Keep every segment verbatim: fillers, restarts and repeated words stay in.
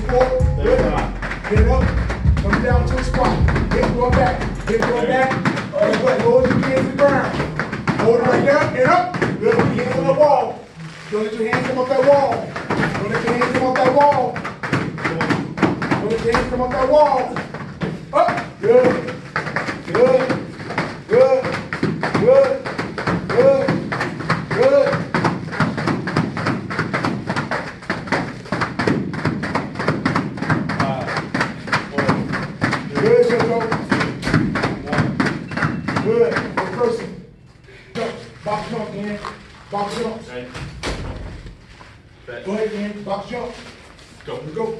forward. Good. Get up. Come down to a squat. Hip going back. Hip going back. And good. Hold your hands to the ground. Hold it right there and up. Good. Put your hands on the wall. Don't let your hands come off that wall. Don't let your hands come off that wall. Don't let your hands come off that wall. Up. Good. Good. Good. Good. Good. Good. Good, Jojo. Good. First person. Jump. Box jump, man. Box jump. Right. Go ahead, man. Box jump. Go. Let's go.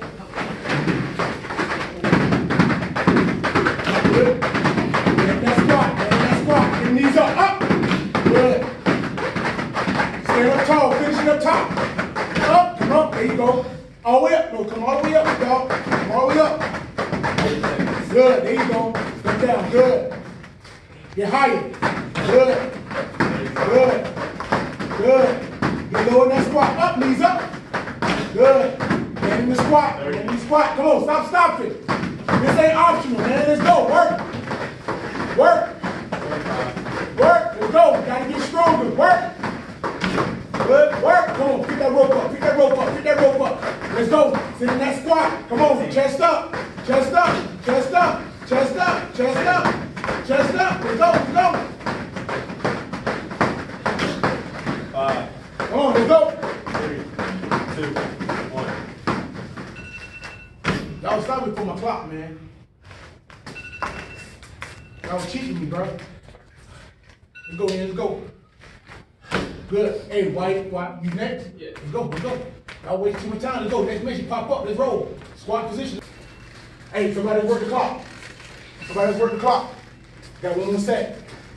Good. And that squat. And that squat. Get knees up. Up. Good. Stand up tall. Finishing up top. Up. Come up. There you go. All the way up. No, come all the way up, y'all. Come all the way up. Good. There you go. Come down. Good. Get higher. Good. Good. Good. Get low in that squat. Up. Knees up. Good. Get in the squat. Get in the squat. Come on. Stop stopping. This ain't optional, man. Let's go. Work. Work. Work. Let's go. We gotta get stronger. Work. Good. Work. Come on. Pick that rope up. Pick that rope up. Pick that rope up. Let's go. Sit in that squat. Come on. Chest up. Chest up. Chest up. Chest up. Chest up. Chest up. Let's go. Let's go. Five. Come on. Let's go. Three. Two. One. Y'all stop me for my clock, man. Y'all was cheating me, bro. Let's go, man. Let's go. Good. Hey, White, White, you next? Yeah. Let's go. Let's go. Y'all wasting too much time. Let's go. Next mission, pop up. Let's roll. Squat position. Hey, somebody work the clock. Somebody work the clock. Got one more set.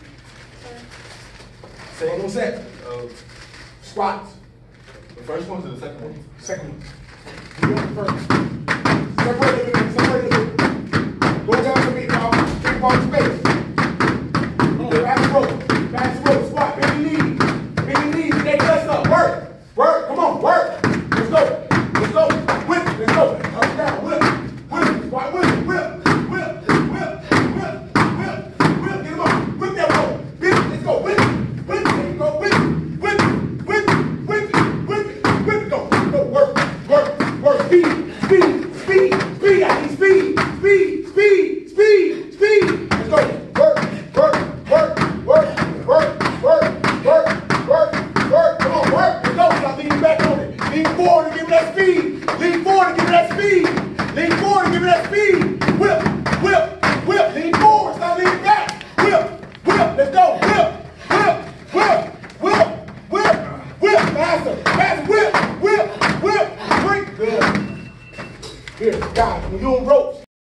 Say one more set. Uh, Squats. the first one to the second one. Second one. You go first. Separate a little bit. Separate a little bit. Go down to me, y'all. Three ball space. Come on, back the rope. Back the rope. Squat. Bend your knees. Bend your knees. Stay pressed up. Work. Work. Come on. Work. Let's go. Let's go. Whip. Let's go. Up and down. Whip. Whip. Squat. Whip. Whip. Whip. Whip. Whip. Whip. Whip. Get him up. Whip that rope. Whip. Let's go. Whip. Whip. There you go. Whip. Whip. Whip. Whip. Whip. Whip. Go. Go. Work. Work. Work. Speed. Speed. Speed. Speed. I need speed. Speed. Speed. Speed. Speed. Let's go. Work. Work. Work. Work. Work. Work. Work. Work. Work. Come on. Work. Let's go. Stop leaning back on it. Lean forward and give me that speed. Lean forward and give me that speed. Lean forward and give me that speed. Whip. Whip. Whip. Lean forward. Stop leaning back. Whip. Whip. Let's go. Whip. Whip. Whip. Whip. Whip. Whip. Faster. Faster. Whip. Whip. Whip. Whip. Good. Here, guys, when you're on ropes,